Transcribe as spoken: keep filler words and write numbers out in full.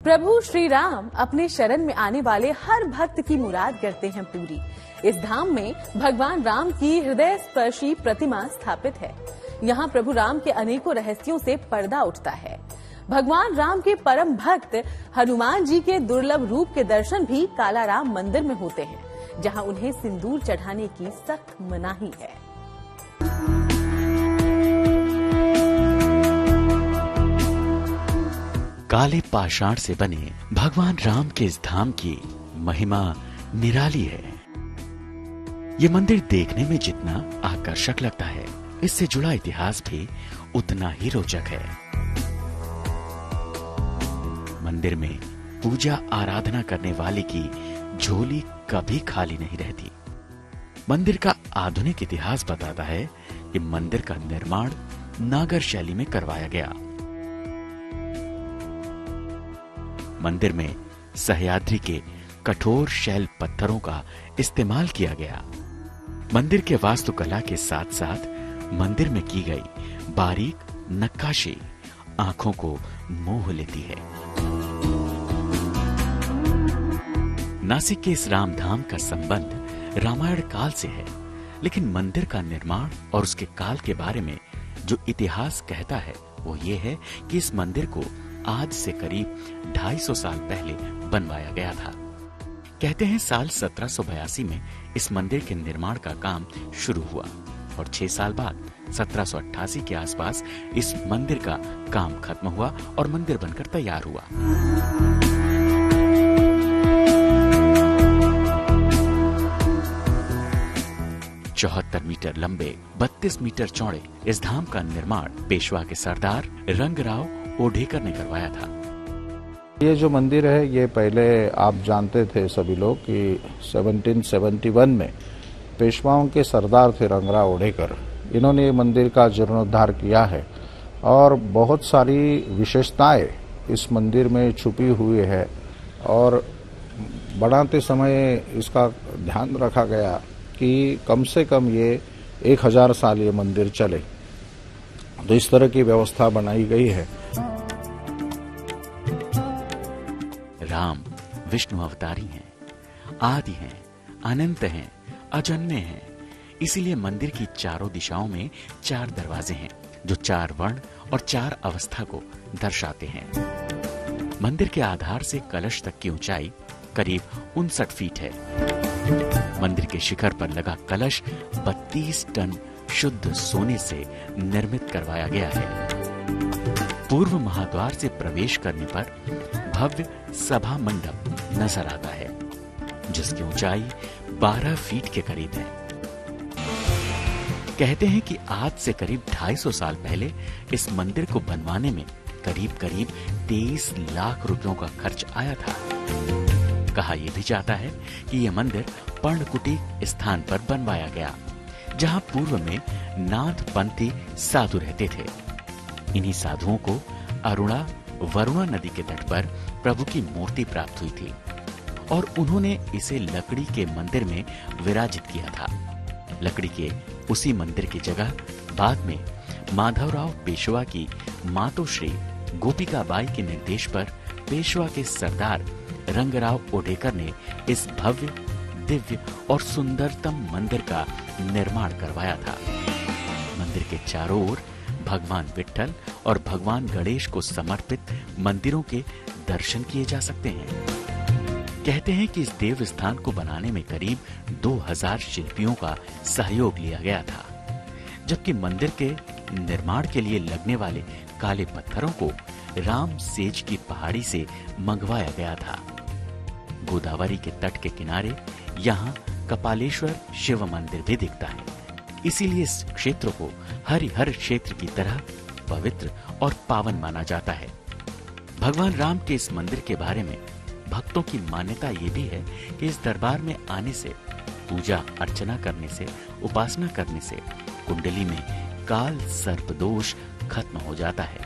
प्रभु श्री राम अपने शरण में आने वाले हर भक्त की मुराद करते हैं पूरी। इस धाम में भगवान राम की हृदय स्पर्शी प्रतिमा स्थापित है। यहाँ प्रभु राम के अनेकों रहस्यों से पर्दा उठता है। भगवान राम के परम भक्त हनुमान जी के दुर्लभ रूप के दर्शन भी कालाराम मंदिर में होते हैं, जहाँ उन्हें सिंदूर चढ़ाने की सख्त मनाही है। काले पाषाण से बने भगवान राम के इस धाम की महिमा निराली है। ये मंदिर देखने में जितना आकर्षक लगता है, इससे जुड़ा इतिहास भी उतना ही रोचक है। मंदिर में पूजा आराधना करने वाले की झोली कभी खाली नहीं रहती। मंदिर का आधुनिक इतिहास बताता है कि मंदिर का निर्माण नागर शैली में करवाया गया। मंदिर में सह्याद्री के कठोर शैल पत्थरों का इस्तेमाल किया गया। मंदिर के वास्तुकला के साथ साथ मंदिर में की गई बारीक नक्काशी आंखों को मोह लेती है। नासिक के इस रामधाम का संबंध रामायण काल से है, लेकिन मंदिर का निर्माण और उसके काल के बारे में जो इतिहास कहता है वो ये है कि इस मंदिर को आज से करीब ढाई सौ साल पहले बनवाया गया था। कहते हैं साल सत्रह सौ बयासी में इस मंदिर के निर्माण का काम शुरू हुआ और छह साल बाद सत्रह सौ अट्ठासी के आसपास इस मंदिर का काम खत्म हुआ और मंदिर बनकर तैयार हुआ। चौहत्तर मीटर लंबे, बत्तीस मीटर चौड़े इस धाम का निर्माण पेशवा के सरदार रंगराव ओढेकर ने करवाया था। ये जो मंदिर है ये पहले आप जानते थे सभी लोग कि सत्रह सौ इकहत्तर में पेशवाओं के सरदार थे रंगराव ओढेकर। इन्होंने ये मंदिर का जीर्णोद्धार किया है और बहुत सारी विशेषताएं इस मंदिर में छुपी हुई है और बनाते समय इसका ध्यान रखा गया कि कम से कम ये एक हजार साल ये मंदिर चले, तो इस तरह की व्यवस्था बनाई गई है। राम विष्णु अवतारी हैं, आदि हैं, अनंत हैं, अजन्मे हैं। इसीलिए मंदिर की चारों दिशाओं में चार दरवाजे हैं जो चार वर्ण और चार अवस्था को दर्शाते हैं। मंदिर के आधार से कलश तक की ऊंचाई करीब उनसठ फीट है। मंदिर के शिखर पर लगा कलश बत्तीस टन शुद्ध सोने से निर्मित करवाया गया है। पूर्व महाद्वार से प्रवेश करने पर भव्य सभा मंडप नजर आता है, जिसकी ऊंचाई बारह फीट के करीब है। कहते हैं कि आज से करीब ढाई सौ साल पहले इस मंदिर को बनवाने में करीब करीब तेईस लाख रुपयों का खर्च आया था। कहा यह भी जाता है कि यह मंदिर पर्णकुटी स्थान पर बनवाया गया, जहां पूर्व में नाथपंथी साधु रहते थे। इन्हीं साधुओं को अरुणा वरुणा नदी के तट पर प्रभु की मूर्ति प्राप्त हुई थी और उन्होंने इसे लकड़ी के मंदिर में विराजित किया था। लकड़ी के उसी मंदिर की जगह बाद में माधवराव पेशवा की मातोश्री गोपिकाबाई के निर्देश पर पेशवा के सरदार रंगराव ओढेकर ने इस भव्य, दिव्य और सुंदरतम मंदिर का निर्माण करवाया था। मंदिर के चारों ओर भगवान विट्ठल और भगवान गणेश को समर्पित मंदिरों के दर्शन किए जा सकते हैं। कहते हैं कि इस देव स्थान को बनाने में करीब दो हज़ार शिल्पियों का सहयोग लिया गया था, जबकि मंदिर के निर्माण के लिए लगने वाले काले पत्थरों को राम सेज की पहाड़ी से मंगवाया गया था। गोदावरी के तट के किनारे यहाँ कपालेश्वर शिव मंदिर भी दिखता है। इसीलिए इस क्षेत्र को हरिहर क्षेत्र की तरह पवित्र और पावन माना जाता है। भगवान राम के इस मंदिर के बारे में भक्तों की मान्यता ये भी है कि इस दरबार में आने से, पूजा अर्चना करने से, उपासना करने से कुंडली में काल सर्प दोष खत्म हो जाता है।